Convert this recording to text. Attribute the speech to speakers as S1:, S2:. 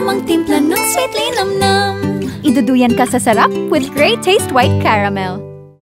S1: tamang timpla ng sweetly nam-nam.
S2: Iduduyan ka sa sarap with great taste white caramel.